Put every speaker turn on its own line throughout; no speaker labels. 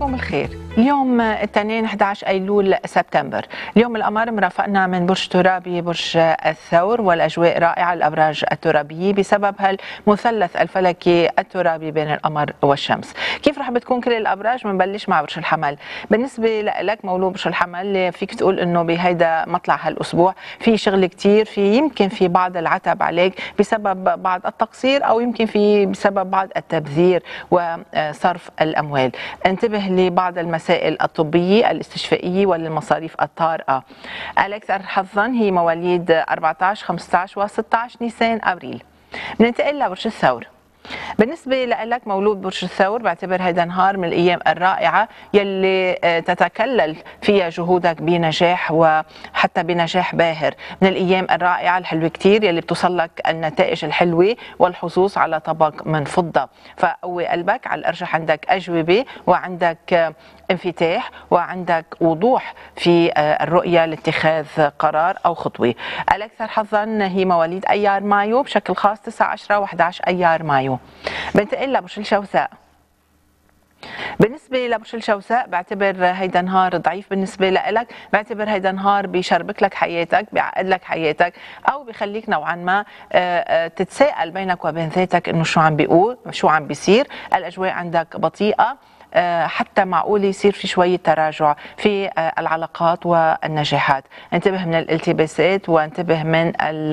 مساكم الخير. اليوم الاثنين 11 أيلول سبتمبر. اليوم القمر مرافقنا من برج ترابي برج الثور، والأجواء رائعة الأبراج الترابية بسبب هالمثلث الفلكي الترابي بين القمر والشمس. كيف رح بتكون كل الأبراج؟ بنبلش مع برج الحمل. بالنسبة لك مولود برج الحمل، فيك تقول إنه بهيدا مطلع هالأسبوع في شغل كتير، يمكن في بعض العتب عليك بسبب بعض التقصير، أو يمكن بسبب بعض التبذير وصرف الأموال. انتبه لبعض المسائل الطبية الاستشفائية والمصاريف الطارئة. الأكثر حظا هي مواليد 14 15 و16 نيسان أبريل. بننتقل لبرج الثور. بالنسبة لك مولود برج الثور، بعتبر هيدا نهار من الأيام الرائعة يلي تتكلل فيها جهودك بنجاح وحتى بنجاح باهر. من الأيام الرائعة الحلوة كتير يلي بتوصل لك النتائج الحلوة والحظوظ على طبق من فضة. فقوي قلبك، على الأرجح عندك أجوبة وعندك انفتاح وعندك وضوح في الرؤية لاتخاذ قرار أو خطوة. الأكثر حظا هي مواليد أيار مايو، بشكل خاص 9 10 و11 أيار مايو. بنتقل لبرج الشوساء. بالنسبة لبرج الشوساء، بعتبر هيدا نهار ضعيف بالنسبة لك، بعتبر هيدا نهار بيشربك لك حياتك، بيعقد لك حياتك، أو بيخليك نوعا ما تتساءل بينك وبين ذاتك إنه شو عم بيقول، شو عم بيصير. الأجواء عندك بطيئة، حتى معقول يصير في شوية تراجع في العلاقات والنجاحات. انتبه من الالتباسات وانتبه من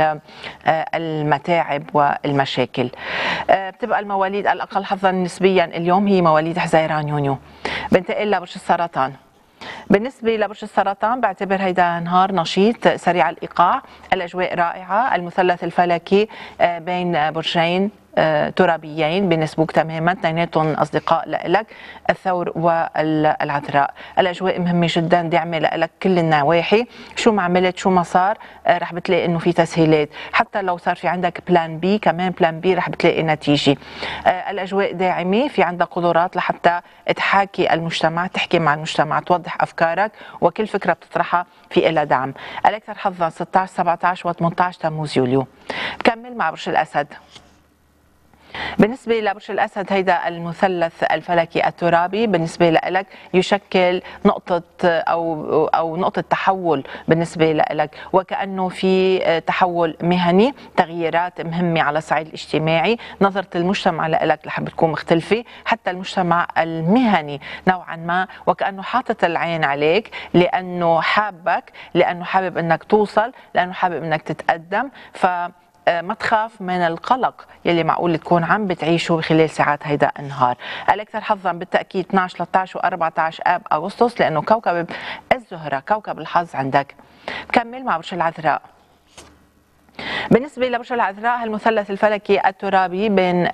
المتاعب والمشاكل. بتبقى المواليد الأقل حظا نسبيا اليوم هي مواليد حزيران يونيو. بنتقل لبرج السرطان. بالنسبة لبرج السرطان، بعتبر هيدا نهار نشيط سريع الإيقاع، الأجواء رائعة، المثلث الفلكي بين برجين ترابيين بنسبوك تماما، اثنيناتهم اصدقاء لك، الثور والعذراء. الاجواء مهمه جدا، داعمه لك كل النواحي، شو ما عملت شو ما صار رح بتلاقي انه في تسهيلات، حتى لو صار في عندك بلان بي، كمان بلان بي رح بتلاقي نتيجه. الاجواء داعمه، في عندك قدرات لحتى تحاكي المجتمع، تحكي مع المجتمع، توضح افكارك، وكل فكره بتطرحها في لها دعم. الاكثر حظا 16 17 و18 تموز يوليو. بكمل مع برج الاسد. بالنسبة لبرج الأسد، هيدا المثلث الفلكي الترابي بالنسبة لك يشكل نقطة أو نقطة تحول بالنسبة لك، وكأنه في تحول مهني، تغييرات مهمة على الصعيد الاجتماعي. نظرة المجتمع لك رح بتكون مختلفة، حتى المجتمع المهني نوعا ما وكأنه حاطط العين عليك، لأنه حابك، لأنه حابب أنك توصل، لأنه حابب أنك تتقدم. ما تخاف من القلق يلي معقول تكون عم بتعيشه خلال ساعات هيدا النهار. الأكثر حظا بالتأكيد 12 13 و14 آب أغسطس، لأنه كوكب الزهرة كوكب الحظ عندك. بكمل مع برج العذراء. بالنسبة لبرج العذراء، هالمثلث الفلكي الترابي بين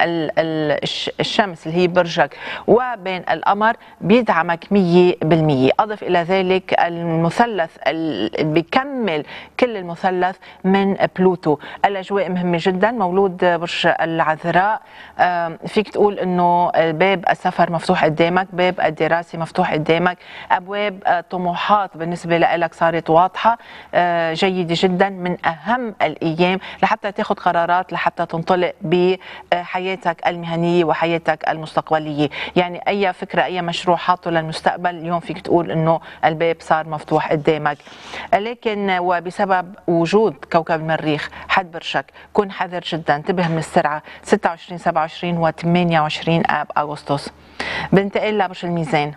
الشمس اللي هي برجك وبين القمر بيدعمك 100%. أضف إلى ذلك المثلث اللي بيكمل كل المثلث من بلوتو. الأجواء مهمة جدا. مولود برج العذراء، فيك تقول إنه باب السفر مفتوح قدامك، باب الدراسة مفتوح قدامك، أبواب طموحات بالنسبة لك صارت واضحة جيدة جدا. من أهم الأيام لحتى تاخذ قرارات، لحتى تنطلق بحياتك المهنيه وحياتك المستقبليه. يعني اي فكره، اي مشروع حاطه للمستقبل، اليوم فيك تقول انه الباب صار مفتوح قدامك. لكن وبسبب وجود كوكب المريخ حد برشك، كن حذر جدا، انتبه من السرعه. 26 27 و28 اب اغسطس. بنتقل لبرج الميزان.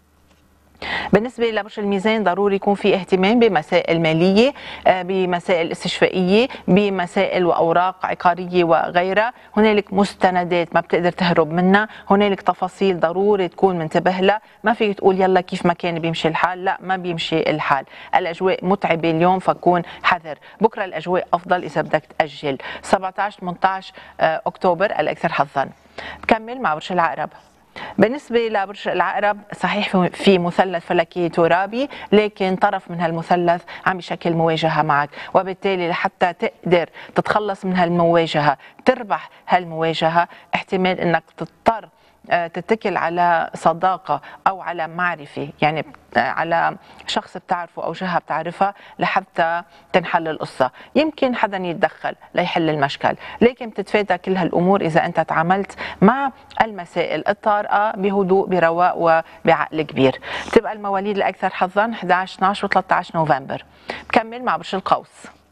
بالنسبة لبرج الميزان، ضروري يكون في اهتمام بمسائل مالية، بمسائل استشفائية، بمسائل وأوراق عقارية وغيرها. هنالك مستندات ما بتقدر تهرب منها، هنالك تفاصيل ضروري تكون منتبه لها. ما فيك تقول يلا كيف ما كان بيمشي الحال، لا ما بيمشي الحال. الأجواء متعبة اليوم، فكون حذر. بكرة الأجواء أفضل إذا بدك تأجل. 17 18 أكتوبر الأكثر حظا. بكمل مع برج العقرب. بالنسبة لبرج العقرب، صحيح في مثلث فلكي ترابي، لكن طرف من هالمثلث عم يشكل مواجهة معك، وبالتالي لحتى تقدر تتخلص من هالمواجهة، تربح هالمواجهة، احتمال انك تضطر تتكل على صداقة أو على معرفة، يعني على شخص بتعرفه أو جهة بتعرفها لحتى تنحل القصة. يمكن حدا يتدخل ليحل المشكل، لكن بتتفادى كل هالأمور إذا أنت تعاملت مع المسائل الطارئة تاخدها بهدوء برواق وبعقل كبير. بتبقى المواليد الاكثر حظا 11 12 و13 نوفمبر. بكمل مع برج القوس.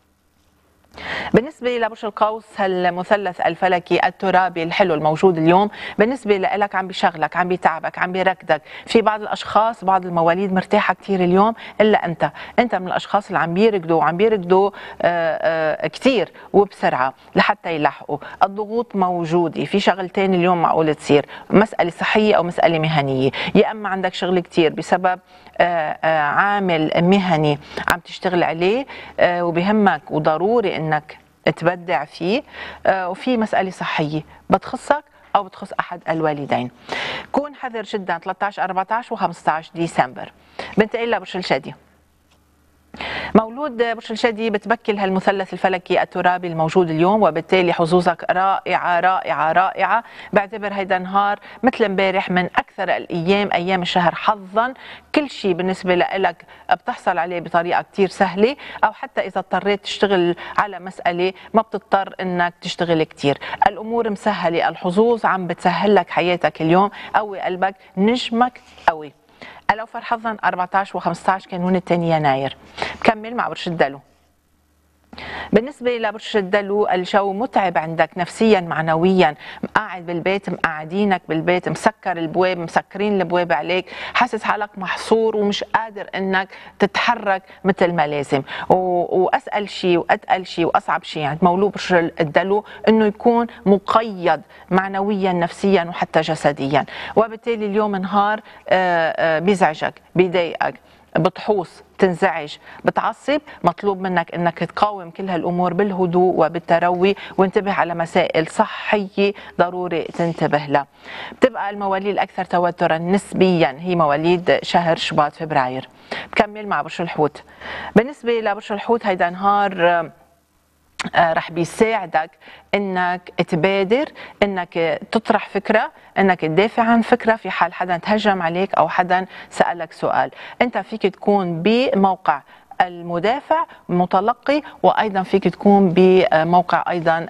بالنسبة لبرج القوس، هالمثلث الفلكي الترابي الحلو الموجود اليوم بالنسبة لك عم بيشغلك، عم بيتعبك، عم بيركدك. في بعض الأشخاص، بعض المواليد مرتاحة كتير اليوم، إلا أنت من الأشخاص اللي عم بيركضوا كتير وبسرعة لحتى يلحقوا. الضغوط موجودة، في شغلتين اليوم معقول تصير، مسألة صحية أو مسألة مهنية. يا أما عندك شغل كتير بسبب عامل مهني عم تشتغل عليه وبهمك وضروري انك تبدع فيه، وفي مسألة صحية بتخصك او بتخص احد الوالدين. كون حذر جدا 13 14 و15 ديسمبر. بنتقل لبرج الجدي. مولود برج الجدي بتبكل هالمثلث الفلكي الترابي الموجود اليوم، وبالتالي حظوظك رائعة رائعة رائعة. بعتبر هيدا نهار مثل امبارح من أكثر الأيام أيام الشهر حظا. كل شيء بالنسبة لك بتحصل عليه بطريقة كتير سهلة، أو حتى إذا اضطريت تشتغل على مسألة ما بتضطر إنك تشتغل كتير. الأمور مسهلة، الحظوظ عم بتسهل لك حياتك اليوم. قوي قلبك، نجمك قوي. الأوفر حظا 14 و15 كانون الثاني يناير. بكمل مع برج الدلو. بالنسبة لبرج الدلو، الجو متعب عندك نفسيا معنويا، قاعد بالبيت، مقعدينك بالبيت، مسكر البواب، مسكرين البواب عليك، حاسس حالك محصور ومش قادر انك تتحرك مثل ما لازم. واسأل شيء واتقل شيء واصعب شيء عند مولود برج الدلو انه يكون مقيد معنويا نفسيا وحتى جسديا، وبالتالي اليوم نهار بيزعجك، بيضايقك، بتحوص، تنزعج، بتعصب. مطلوب منك انك تقاوم كل هالامور بالهدوء وبالتروي، وانتبه على مسائل صحيه ضروري تنتبه لها. بتبقى المواليد الاكثر توترا نسبيا هي مواليد شهر شباط فبراير. بكمل مع برج الحوت. بالنسبه لبرج الحوت، هيدا نهار رح بيساعدك انك تبادر، انك تطرح فكره، انك تدافع عن فكره في حال حدا تهجم عليك او حدا سالك سؤال. انت فيك تكون بموقع المدافع المتلقي، وايضا فيك تكون بموقع ايضا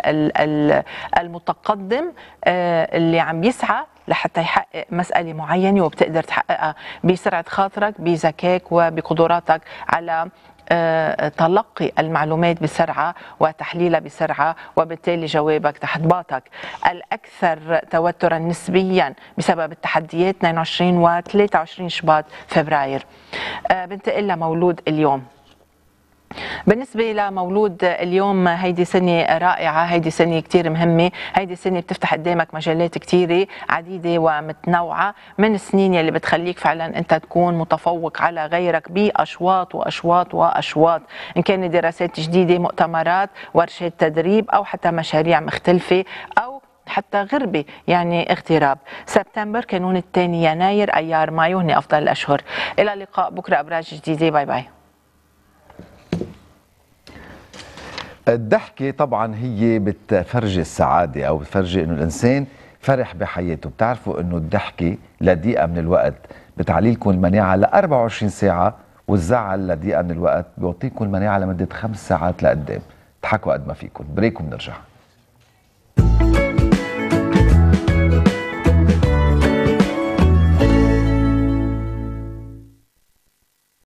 المتقدم اللي عم يسعى لحتى يحقق مسألة معينة، وبتقدر تحققها بسرعة خاطرك، بذكائك، وبقدراتك على تلقي المعلومات بسرعة وتحليلها بسرعة، وبالتالي جوابك تحت باطك. الأكثر توترا نسبيا بسبب التحديات 22 و 23 شباط فبراير. بنتقل لمولود اليوم. بالنسبة لمولود اليوم، هيدي سنة رائعة، هيدي سنة كتير مهمة، هيدي سنة بتفتح قدامك مجالات كتيرة عديدة ومتنوعة، من السنين يلي بتخليك فعلا انت تكون متفوق على غيرك بأشواط وأشواط وأشواط، إن كان دراسات جديدة، مؤتمرات، ورشات تدريب، أو حتى مشاريع مختلفة، أو حتى غربة يعني اغتراب. سبتمبر كانون الثاني يناير، أيار مايو هن أفضل الأشهر. إلى اللقاء بكرة أبراج جديدة. باي باي.
الضحكة طبعا هي بتفرجي السعادة أو بتفرجي إنه الإنسان فرح بحياته. بتعرفوا إنه الضحكة لدقيقة من الوقت بتعلي لكم المناعة ل 24 ساعة، والزعل لدقيقة من الوقت بيعطيكم المناعة لمدة 5 ساعات لقدام. اضحكوا قد ما فيكم. بريك وبنرجع.